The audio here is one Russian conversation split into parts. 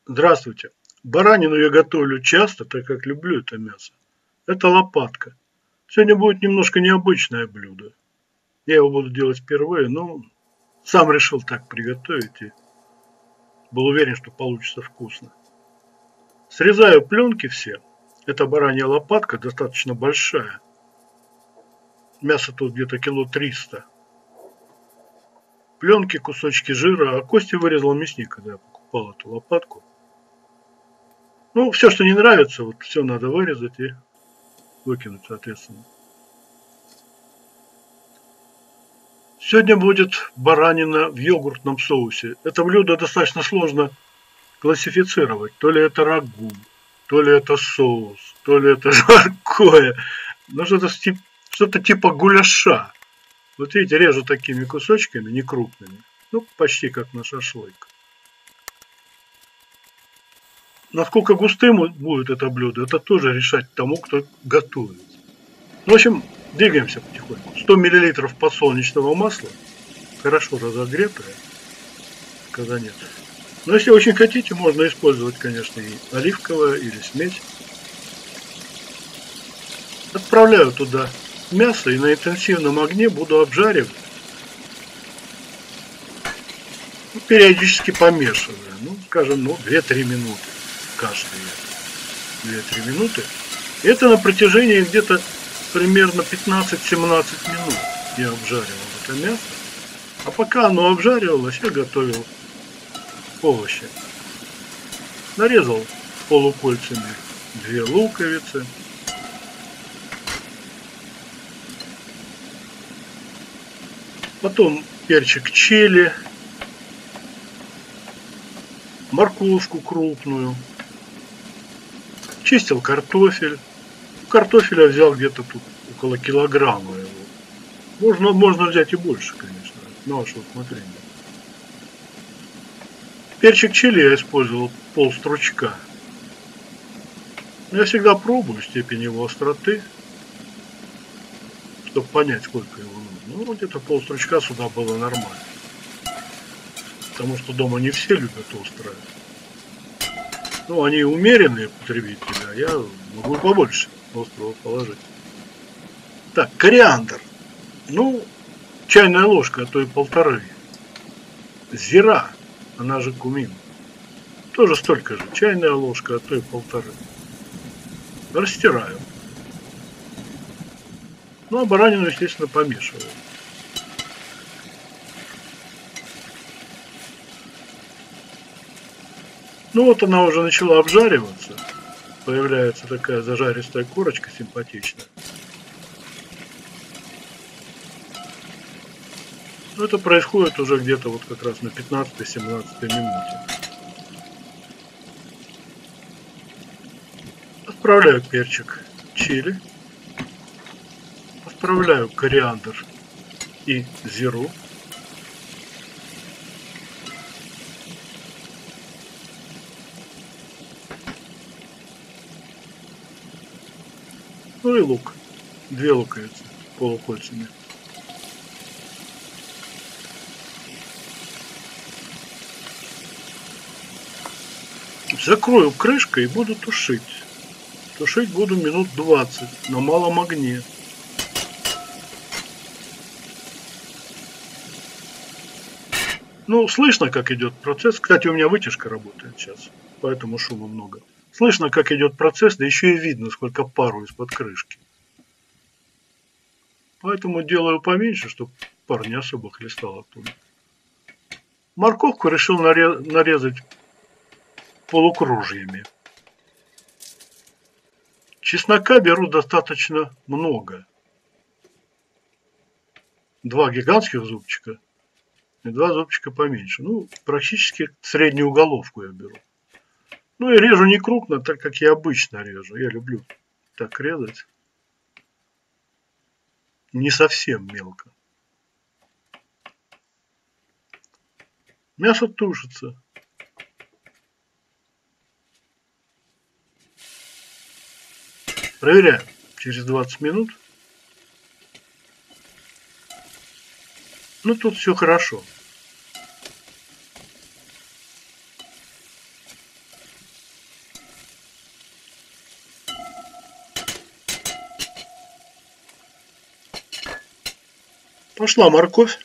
Здравствуйте. Баранину я готовлю часто, так как люблю это мясо. Это лопатка. Сегодня будет немножко необычное блюдо. Я его буду делать впервые, но сам решил так приготовить и был уверен, что получится вкусно. Срезаю пленки все. Это баранья лопатка, достаточно большая. Мясо тут где-то кило 300. Пленки, кусочки жира, а кости вырезал мясник, когда я покупал эту лопатку. Ну, все, что не нравится, вот все надо вырезать и выкинуть, соответственно. Сегодня будет баранина в йогуртном соусе. Это блюдо достаточно сложно классифицировать. То ли это рагу, то ли это соус, то ли это жаркое. Ну, что-то типа гуляша. Вот видите, режу такими кусочками, не крупными. Ну, почти как на шашлык. Насколько густым будет это блюдо, это тоже решать тому, кто готовит. В общем, двигаемся потихоньку. 100 мл подсолнечного масла, хорошо разогретое, когда нет. Но если очень хотите, можно использовать, конечно, и оливковое или смесь. Отправляю туда мясо и на интенсивном огне буду обжаривать. Периодически помешивая. Ну, скажем, 2-3 минуты. Каждые 2-3 минуты. И это на протяжении где-то примерно 15-17 минут я обжаривал это мясо. А пока оно обжаривалось, я готовил овощи. Нарезал полукольцами 2 луковицы. Потом перчик чили. Морковку крупную. Чистил картофель. Картофеля взял где-то тут около килограмма его. Можно взять и больше, конечно, на ваше усмотрение. Перчик чили я использовал полстручка. Я всегда пробую степень его остроты, чтобы понять, сколько его нужно. Ну, где-то полстручка сюда было нормально. Потому что дома не все любят острое. Ну, они умеренные потребители, а я могу побольше острого положить. Так, кориандр. Ну, чайная ложка, а то и 1,5. Зира, она же кумин. Тоже столько же. Чайная ложка, а то и 1,5. Растираю. Ну, а баранину, естественно, помешиваю. Ну, вот она уже начала обжариваться. Появляется такая зажаристая корочка симпатичная. Но это происходит уже где-то вот как раз на 15-17 минуте. Отправляю перчик чили. Отправляю кориандр и зиру. Ну и лук. 2 луковицы полукольцами. Закрою крышкой и буду тушить. Тушить буду минут 20 на малом огне. Ну, слышно, как идет процесс. Кстати, у меня вытяжка работает сейчас, поэтому шума много. Слышно, как идет процесс, да еще и видно, сколько пару из-под крышки. Поэтому делаю поменьше, чтобы пар не особо хлестал оттуда. Морковку решил нарезать полукружьями. Чеснока беру достаточно много. 2 гигантских зубчика и 2 зубчика поменьше. Ну, практически среднюю головку я беру. Ну и режу не крупно, так как я обычно режу. Я люблю так резать. Не совсем мелко. Мясо тушится. Проверяем через 20 минут. Ну, тут все хорошо. Пошла морковь.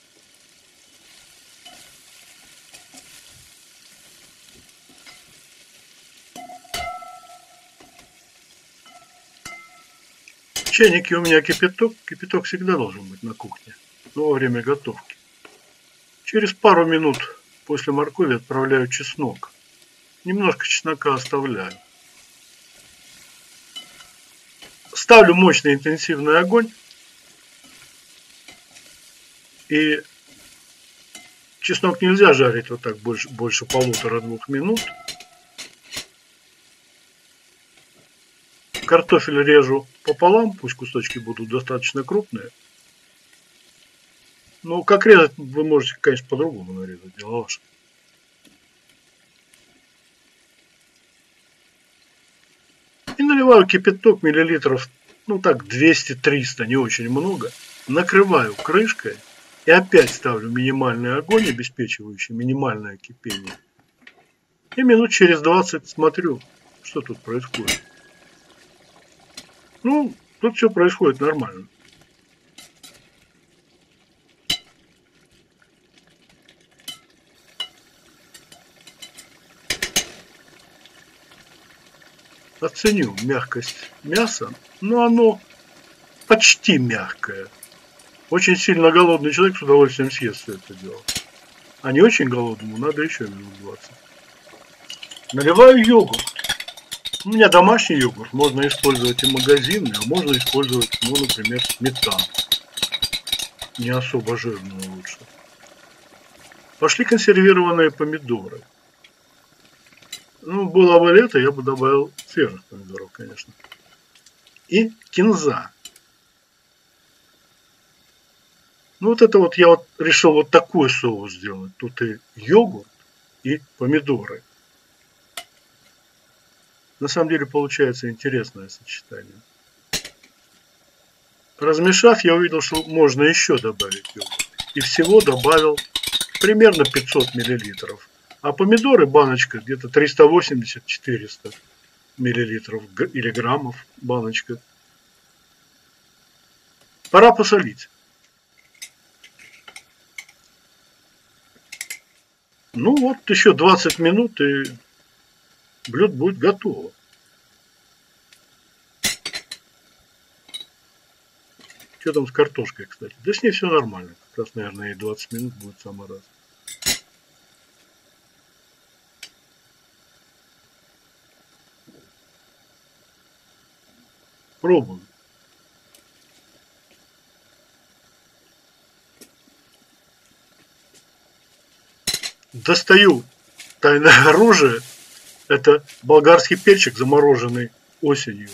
В чайнике у меня кипяток. Кипяток всегда должен быть на кухне, но во время готовки. Через пару минут после моркови отправляю чеснок. Немножко чеснока оставляю. Ставлю мощный интенсивный огонь. И чеснок нельзя жарить вот так больше 1,5-2 минут. Картофель режу пополам, пусть кусочки будут достаточно крупные. Но как резать вы можете, конечно, по-другому нарезать, дело ваше. И наливаю кипяток миллилитров, ну так, 200-300, не очень много. Накрываю крышкой и опять ставлю минимальный огонь, обеспечивающий минимальное кипение. И минут через 20 смотрю, что тут происходит. Ну, тут все происходит нормально. Оценю мягкость мяса, но оно почти мягкое. Очень сильно голодный человек с удовольствием съест все это дело. А не очень голодному надо еще минут 20. Наливаю йогурт. У меня домашний йогурт. Можно использовать и магазинный, а можно использовать, ну, например, сметану. Не особо жирную лучше. Пошли консервированные помидоры. Ну, было бы лето, я бы добавил свежих помидоров, конечно. И кинза. Ну, вот это вот я вот решил вот такой соус сделать. Тут и йогурт, и помидоры. На самом деле получается интересное сочетание. Размешав, я увидел, что можно еще добавить йогурт. И всего добавил примерно 500 миллилитров. А помидоры баночка где-то 380-400 миллилитров или граммов баночка. Пора посолить. Ну вот еще 20 минут и блюдо будет готово. Что там с картошкой, кстати? Да с ней все нормально. Как раз, наверное, и 20 минут будет в самый раз. Пробуем. Достаю тайное оружие. Это болгарский перчик, замороженный осенью.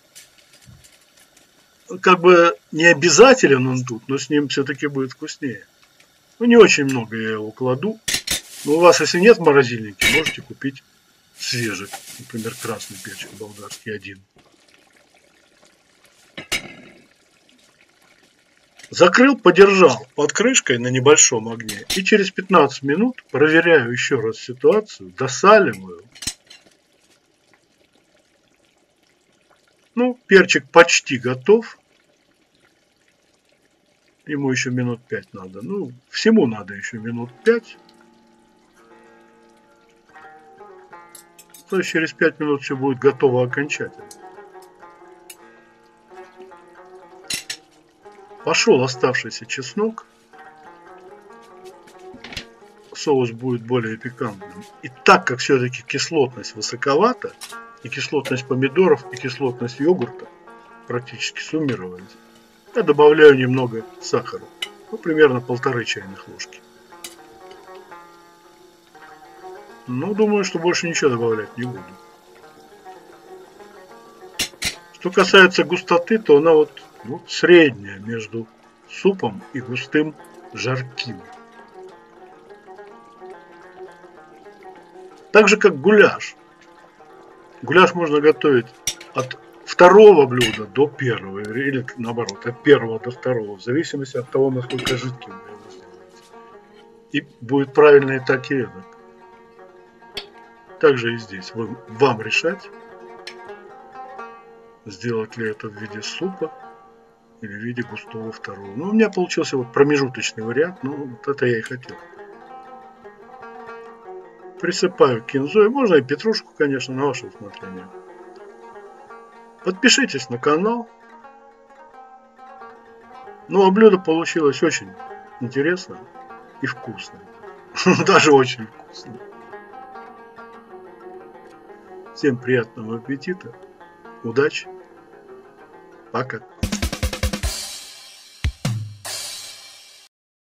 Как бы не обязателен он тут, но с ним все-таки будет вкуснее. Ну, не очень много я его кладу. Но у вас, если нет в морозильнике, можете купить свежий. Например, красный перчик болгарский один. Закрыл, подержал под крышкой на небольшом огне. И через 15 минут проверяю еще раз ситуацию, досаливаю. Ну, перчик почти готов. Ему еще минут 5 надо. Ну, всему надо еще минут 5. То есть через 5 минут все будет готово окончательно. Пошел оставшийся чеснок. Соус будет более пикантным. И так как все-таки кислотность высоковата, и кислотность помидоров, и кислотность йогурта практически суммировались, я добавляю немного сахара. Ну, примерно 1,5 чайных ложки. Ну, думаю, что больше ничего добавлять не буду. Что касается густоты, то она вот средняя между супом и густым жарким. Так же, как гуляш. Гуляш можно готовить от второго блюда до первого, или наоборот, от первого до второго, в зависимости от того, насколько жидким вы его сделаете. И будет правильно и так, и эдак. Также и здесь. Вам решать, сделать ли это в виде супа или в виде густого второго. Ну, у меня получился вот промежуточный вариант, ну, вот это я и хотел. Присыпаю кинзой, можно и петрушку, конечно, на ваше усмотрение. Подпишитесь на канал. Ну, а блюдо получилось очень интересно и вкусно. Даже очень вкусно. Всем приятного аппетита. Удачи. Пока.